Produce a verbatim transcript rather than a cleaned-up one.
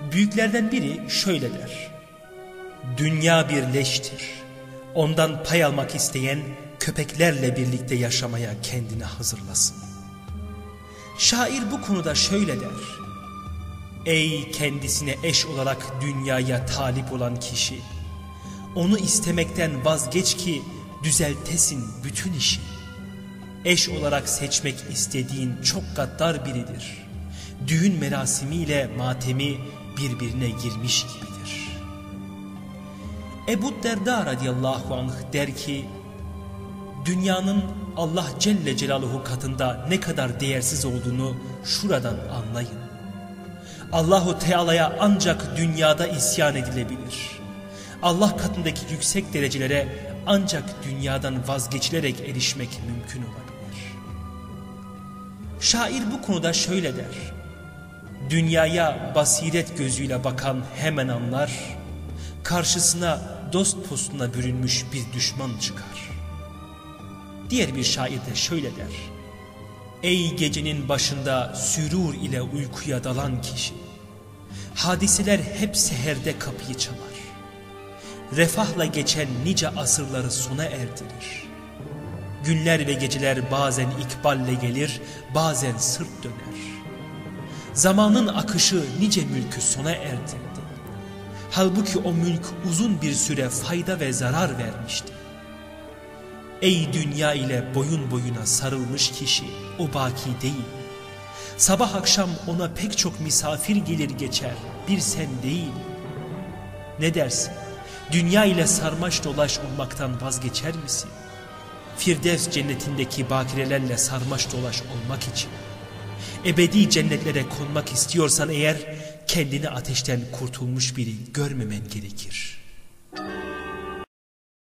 Büyüklerden biri şöyle der: dünya bir leştir. Ondan pay almak isteyen köpeklerle birlikte yaşamaya kendini hazırlasın. Şair bu konuda şöyle der: ey kendisine eş olarak dünyaya talip olan kişi, onu istemekten vazgeç ki düzeltesin bütün işi. Eş olarak seçmek istediğin çok gaddar biridir. Düğün merasimiyle matemi birbirine girmiş gibidir. Ebu Derda radıyallahu anh der ki, dünyanın Allah Celle Celaluhu katında ne kadar değersiz olduğunu şuradan anlayın. Allahu Teala'ya ancak dünyada isyan edilebilir. Allah katındaki yüksek derecelere ancak dünyadan vazgeçilerek erişmek mümkün olabilir. Şair bu konuda şöyle der: dünyaya basiret gözüyle bakan hemen anlar, karşısına dost postuna bürünmüş bir düşman çıkar. Diğer bir şair de şöyle der: ey gecenin başında sürur ile uykuya dalan kişi, hadiseler hep seherde kapıyı çalar. Refahla geçen nice asırları sona erdirir. Günler ve geceler bazen ikballe gelir, bazen sırt döner. Zamanın akışı nice mülkü sona erdirdi. Halbuki o mülk uzun bir süre fayda ve zarar vermişti. Ey dünya ile boyun boyuna sarılmış kişi, o baki değil. Sabah akşam ona pek çok misafir gelir geçer, bir sen değil. Ne dersin? Dünya ile sarmaş dolaş olmaktan vazgeçer misin? Firdevs cennetindeki bakirelerle sarmaş dolaş olmak için. Ebedi cennetlere konmak istiyorsan eğer, kendini ateşten kurtulmuş biri görmemen gerekir.